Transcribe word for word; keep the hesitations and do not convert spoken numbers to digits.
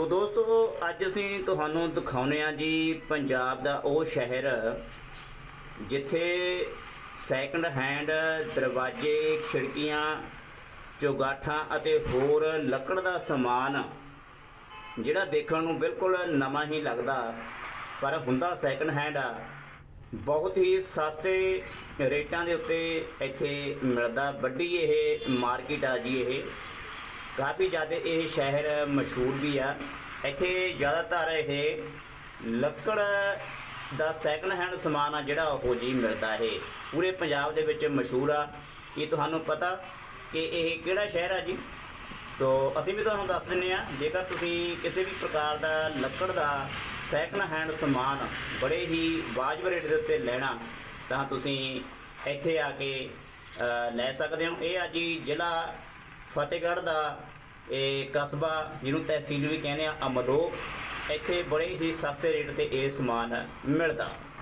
दोस्तों अज असी तुहानू दिखाने जी पंजाब दा ओ शहर जिथे सैकंड हैंड दरवाजे खिड़कियां चौगाठा अते होर लकड़ दा समान जिहड़ा देखण नूं बिल्कुल नवां ही लगदा पर हुंदा सैकंड हैंड आ। बहुत ही सस्ते रेटां दे उत्ते इत्थे मिलदा। वड्डी ये मार्केट आ जी। ये काफ़ी ज़्यादा ये शहर मशहूर भी आ। इत्थे ज़्यादातर ये लकड़ दा सैकंड हैंड समान आ जिहड़ा ओह जी मिलदा है। पूरे पंजाब दे विच मशहूर आ। कि तुहानूं पता कि यह किहड़ा शहर आ जी। सो असीं भी तुहानूं दस दिंदे आ। जेकर तुसीं किसी भी प्रकार दा लकड़ दा सैकंड हैंड समान बड़े ही वाजब रेट दे उत्ते लैना तां तुसीं इत्थे आके लै सकदे हो। ये आ जी जिला फतेहगढ़ का ये कस्बा जिन्होंने तहसील भी कहने अमलोह। इत्थे बड़े ही सस्ते रेट ते ये समान मिलता।